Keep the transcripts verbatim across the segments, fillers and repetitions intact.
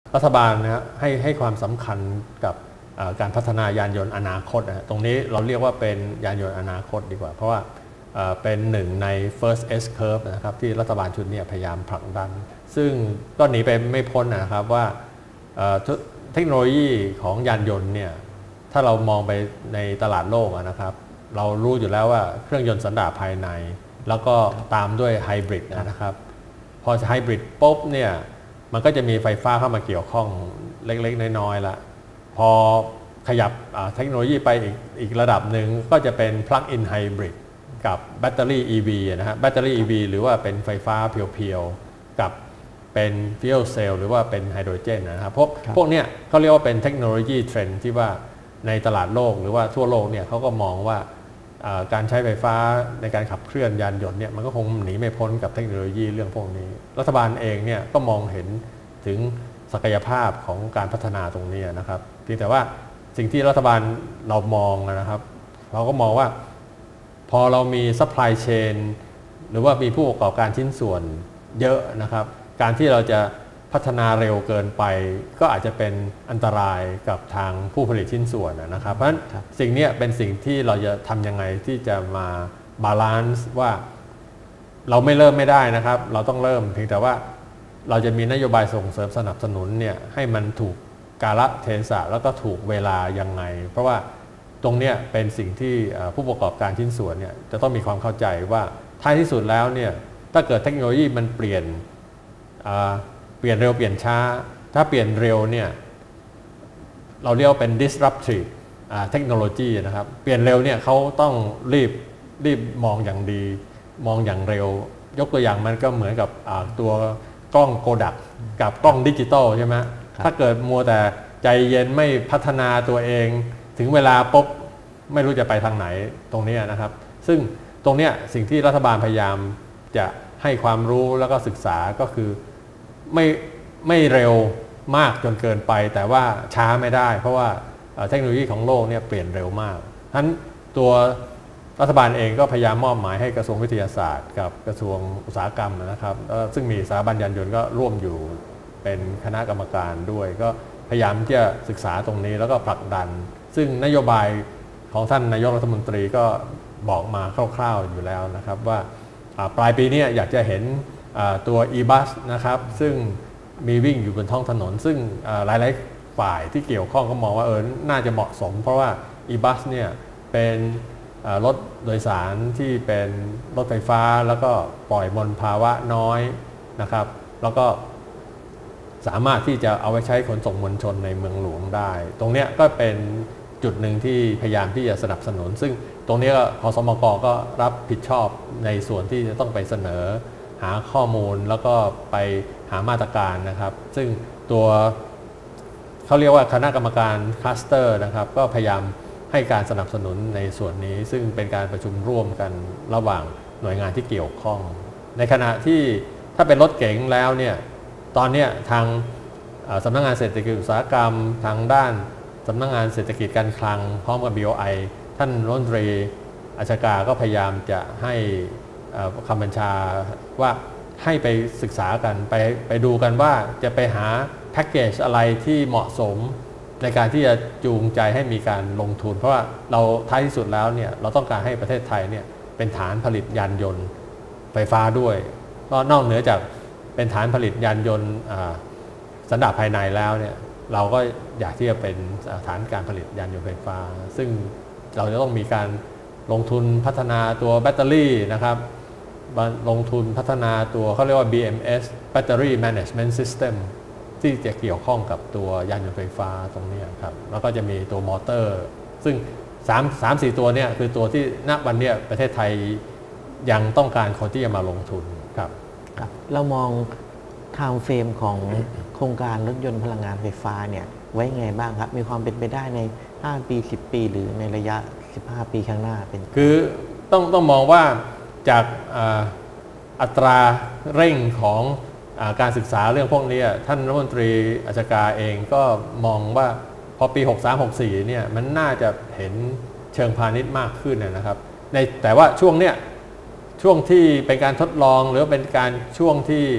รัฐบาลนะให้ให้ความสำคัญกับการพัฒนายานยนต์อนาคตนะตรงนี้เราเรียกว่าเป็นยานยนต์อนาคตดีกว่าเพราะว่าเป็นหนึ่งใน first S curve นะครับที่รัฐบาลชุดนี้พยายามผลักดันซึ่งก็หนีไปไม่พ้นนะครับว่าเทคโนโลยีของยานยนต์เนี่ยถ้าเรามองไปในตลาดโลกนะครับเรารู้อยู่แล้วว่าเครื่องยนต์สันดาปภายในแล้วก็ตามด้วยไฮบริดนะครับพอไฮบริดปุ๊บเนี่ยมันก็จะมีไฟฟ้าเข้ามาเกี่ยวข้องเล็กๆน้อยๆละพอขยับเทคโนโลยีไปอีกอีกระดับหนึ่งก็จะเป็น plug-in hybrid กับแบตเตอรี่ อี วี นะฮะแบตเตอรี่ อี วี หรือว่าเป็นไฟฟ้าเพียวๆกับเป็นฟิวเซลหรือว่าเป็นไฮโดรเจนนะครับพวกพวกเนี้ยเขาเรียกว่าเป็นเทคโนโลยีเทรนด์ที่ว่าในตลาดโลกหรือว่าทั่วโลกเนี่ยเขาก็มองว่าการใช้ไฟฟ้าในการขับเคลื่อนยานยนต์เนี่ยมันก็คงหนีไม่พ้นกับเทคโนโลยีเรื่องพวกนี้รัฐบาลเองเนี่ยก็มองเห็นถึงศักยภาพของการพัฒนาตรงนี้นะครับเพียงแต่ว่าสิ่งที่รัฐบาลเรามองนะครับเราก็มองว่าพอเรามีซัพพลายเชนหรือว่ามีผู้ประกอบการชิ้นส่วนเยอะนะครับการที่เราจะพัฒนาเร็วเกินไปก็อาจจะเป็นอันตรายกับทางผู้ผลิตชิ้นส่วนนะครับเพราะฉะนั้นสิ่งนี้เป็นสิ่งที่เราจะทำยังไงที่จะมาบาลานซ์ว่าเราไม่เริ่มไม่ได้นะครับเราต้องเริ่มเพียงแต่ว่าเราจะมีนโยบายส่งเสริมสนับสนุนเนี่ยให้มันถูกกาลเทศะแล้วก็ถูกเวลายังไงเพราะว่าตรงนี้เป็นสิ่งที่ผู้ประกอบการชิ้นส่วนเนี่ยจะต้องมีความเข้าใจว่าท้ายที่สุดแล้วเนี่ยถ้าเกิดเทคโนโลยีมันเปลี่ยนเปลี่ยนเร็วเปลี่ยนช้าถ้าเปลี่ยนเร็วเนี่ยเราเรียกว่าเป็น disruptive เทคโนโลยีนะครับเปลี่ยนเร็วเนี่ยเขาต้องรีบรีบมองอย่างดีมองอย่างเร็วยกตัวอย่างมันก็เหมือนกับตัวกล้องโกดักกับกล้องดิจิตอลใช่ไหมถ้าเกิดมัวแต่ใจเย็นไม่พัฒนาตัวเองถึงเวลาปุ๊บไม่รู้จะไปทางไหนตรงนี้นะครับซึ่งตรงนี้สิ่งที่รัฐบาลพยายามจะให้ความรู้แล้วก็ศึกษาก็คือไม่ไม่เร็วมากจนเกินไปแต่ว่าช้าไม่ได้เพราะว่าเทคโนโลยีของโลกเนี่ยเปลี่ยนเร็วมากฉะนั้นตัวรัฐบาลเองก็พยายามมอบหมายให้กระทรวงวิทยาศาสตร์กับกระทรวงอุตสาหกรรมนะครับซึ่งมีสถาบันยานยนต์ก็ร่วมอยู่เป็นคณะกรรมการด้วยก็พยายามที่จะศึกษาตรงนี้แล้วก็ผลักดันซึ่งนโยบายของท่านนายกรัฐมนตรีก็บอกมาคร่าวๆอยู่แล้วนะครับว่าปลายปีนี้อยากจะเห็นตัว e-bus นะครับซึ่งมีวิ่งอยู่บนท้องถนนซึ่งหลายๆฝ่ายที่เกี่ยวข้องก็มองว่าเออน่าจะเหมาะสมเพราะว่า e-bus เนี่ยเป็นรถโดยสารที่เป็นรถไฟฟ้าแล้วก็ปล่อยมลภาวะน้อยนะครับแล้วก็สามารถที่จะเอาไว้ใช้ขนส่งมวลชนในเมืองหลวงได้ตรงนี้ก็เป็นจุดหนึ่งที่พยายามที่จะสนับสนุนซึ่งตรงนี้ขสมกก็รับผิดชอบในส่วนที่จะต้องไปเสนอหาข้อมูลแล้วก็ไปหามาตรการนะครับซึ่งตัวเขาเรียกว่าคณะกรรมการคลัสเตอร์นะครับก็พยายามให้การสนับสนุนในส่วนนี้ซึ่งเป็นการประชุมร่วมกันระหว่างหน่วยงานที่เกี่ยวข้องในขณะที่ถ้าเป็นรถเก๋งแล้วเนี่ยตอนนี้ทางสำนักงานเศรษฐกิจอุตสาหกรรมทางด้านสำนักงานเศรษฐกิจการคลังพร้อมกับ บี โอ ไอ ท่านรัฐมนตรีอัชกาก็พยายามจะให้คำบัญชาว่าให้ไปศึกษากันไปไปดูกันว่าจะไปหาแพ็กเกจอะไรที่เหมาะสมในการที่จะจูงใจให้มีการลงทุนเพราะว่าเราท้ายที่สุดแล้วเนี่ยเราต้องการให้ประเทศไทยเนี่ยเป็นฐานผลิตยานยนต์ไฟฟ้าด้วยก็นอกเหนือจากเป็นฐานผลิตยานยนต์สันดาปภายในแล้วเนี่ยเราก็อยากที่จะเป็นฐานการผลิตยานยนต์ไฟฟ้าซึ่งเราจะต้องมีการลงทุนพัฒนาตัวแบตเตอรี่นะครับลงทุนพัฒนาตัวเขาเรียกว่า บี เอ็ม เอส Battery Management System ที่จะเกี่ยวข้องกับตัวยานยนต์ไฟฟ้าตรงนี้ครับแล้วก็จะมีตัวมอเตอร์ซึ่งสาม สาม สี่ตัวเนี่ยคือตัวที่ณวันนี้ประเทศไทยยังต้องการคนที่จะมาลงทุนครับครับเรามองไทม์เฟรมของโครงการรถยนต์พลังงานไฟฟ้าเนี่ยไว้ไงบ้างครับมีความเป็นไปได้ในห้าปีสิบปีหรือในระยะสิบห้าปีข้างหน้าเป็นคือต้องต้องมองว่าจากอัตราเร่งของการศึกษาเรื่องพวกนี้ท่านรัฐมนตรีอัชกาเองก็มองว่าพอปีหกสาม หกสี่เนี่ยมันน่าจะเห็นเชิงพาณิชย์มากขึ้นนะครับในแต่ว่าช่วงเนี้ยช่วงที่เป็นการทดลองหรือเป็นการช่วงที่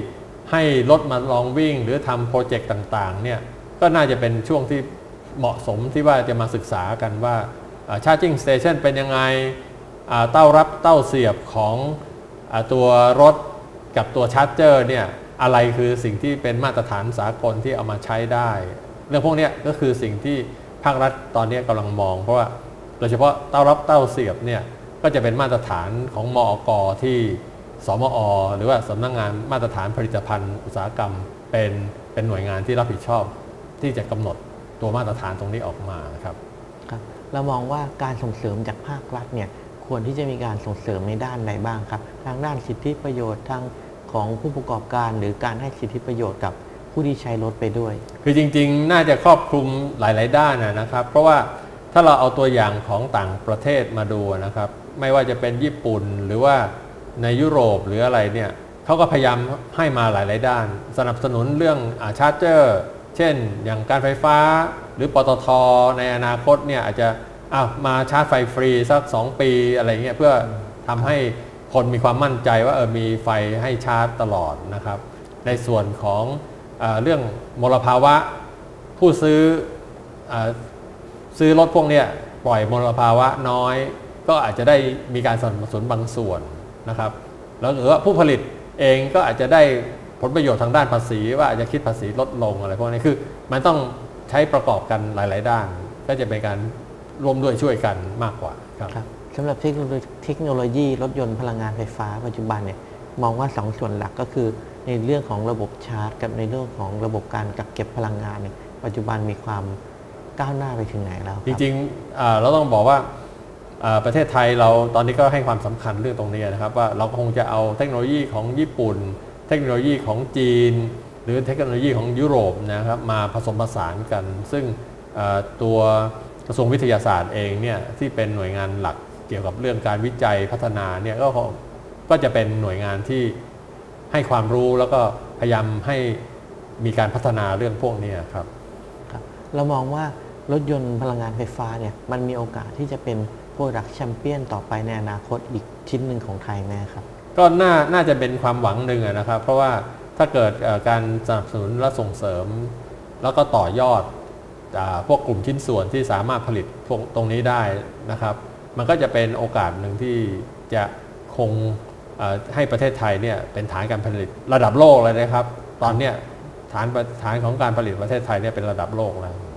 ให้รถมาลองวิ่งหรือทำโปรเจกต์ต่างๆเนี่ยก็น่าจะเป็นช่วงที่เหมาะสมที่ว่าจะมาศึกษากันว่าชาร์จิ่งสเตชันเป็นยังไงเต้ารับเต้าเสียบของตัวรถกับตัวชาร์จเจอร์เนี่ยอะไรคือสิ่งที่เป็นมาตรฐานสากลที่เอามาใช้ได้เรื่องพวกนี้ก็คือสิ่งที่ภาครัฐตอนนี้กำลังมองเพราะว่าโดยเฉพาะเต้ารับเต้าเสียบเนี่ยก็จะเป็นมาตรฐานของมอก.ที่สมอ.หรือว่าสำนักงานมาตรฐานผลิตภัณฑ์อุตสาหกรรมเป็นเป็นหน่วยงานที่รับผิดชอบที่จะกำหนดตัวมาตรฐานตรงนี้ออกมาครับครับเรามองว่าการส่งเสริมจากภาครัฐเนี่ยควรที่จะมีการส่งเสริมในด้านใดบ้างครับทางด้านสิทธิประโยชน์ทางของผู้ประกอบการหรือการให้สิทธิประโยชน์กับผู้ที่ใช้รถไปด้วยคือจริงๆน่าจะครอบคลุมหลายๆด้านนะครับเพราะว่าถ้าเราเอาตัวอย่างของต่างประเทศมาดูนะครับไม่ว่าจะเป็นญี่ปุ่นหรือว่าในยุโรปหรืออะไรเนี่ยเขาก็พยายามให้มาหลายๆด้านสนับสนุนเรื่องชาร์จเจอร์เช่นอย่างการไฟฟ้าหรือปตท.ในอนาคตเนี่ยอาจจะอ้าวมาชาร์จไฟฟรีสักสองปีอะไรเงี้ยเพื่อทำให้คนมีความมั่นใจว่าเออมีไฟให้ชาร์จตลอดนะครับในส่วนของเอ่อเรื่องมลภาวะผู้ซื้อเอ่อซื้อรถพวกนี้ปล่อยมลภาวะน้อยก็อาจจะได้มีการสนับสนุนบางส่วนนะครับแล้วหรือว่าผู้ผลิตเองก็อาจจะได้ผลประโยชน์ทางด้านภาษีว่าอาจจะคิดภาษีลดลงอะไรพวกนี้คือมันต้องใช้ประกอบกันหลายๆด้านก็จะเป็นการร่วมด้วยช่วยกันมากกว่าครับสำหรับเทคโนโลยีเทคโนโลยีรถยนต์พลังงานไฟฟ้าปัจจุบันเนี่ยมองว่าสองส่วนหลักก็คือในเรื่องของระบบชาร์จกับในเรื่องของระบบการกักเก็บพลังงานเนี่ยปัจจุบันมีความก้าวหน้าไปถึงไหนแล้วจริงๆเราต้องบอกว่าประเทศไทยเราตอนนี้ก็ให้ความสำคัญเรื่องตรงนี้นะครับว่าเราคงจะเอาเทคโนโลยีของญี่ปุ่นเทคโนโลยีของจีนหรือเทคโนโลยีของยุโรปนะครับมาผสมผสานกันซึ่งตัวกระทรวงวิทยาศาสตร์เองเนี่ยที่เป็นหน่วยงานหลักเกี่ยวกับเรื่องการวิจัยพัฒนาเนี่ยก็ก็จะเป็นหน่วยงานที่ให้ความรู้แล้วก็พยายามให้มีการพัฒนาเรื่องพวกนี้ครับครับเรามองว่ารถยนต์พลังงานไฟฟ้าเนี่ยมันมีโอกาสที่จะเป็น Product Champion ต่อไปในอนาคตอีกชิ้นหนึ่งของไทยไหมครับก็น่าน่าจะเป็นความหวังหนึ่งนะครับเพราะว่าถ้าเกิดการสนับสนุนและส่งเสริมแล้วก็ต่อยอดพวกกลุ่มชิ้นส่วนที่สามารถผลิตพวกตรงนี้ได้นะครับมันก็จะเป็นโอกาสหนึ่งที่จะคงให้ประเทศไทยเนี่ยเป็นฐานการผลิตระดับโลกเลยนะครับตอนนี้ฐานฐานของการผลิตประเทศไทยเนี่ยเป็นระดับโลกแล้ว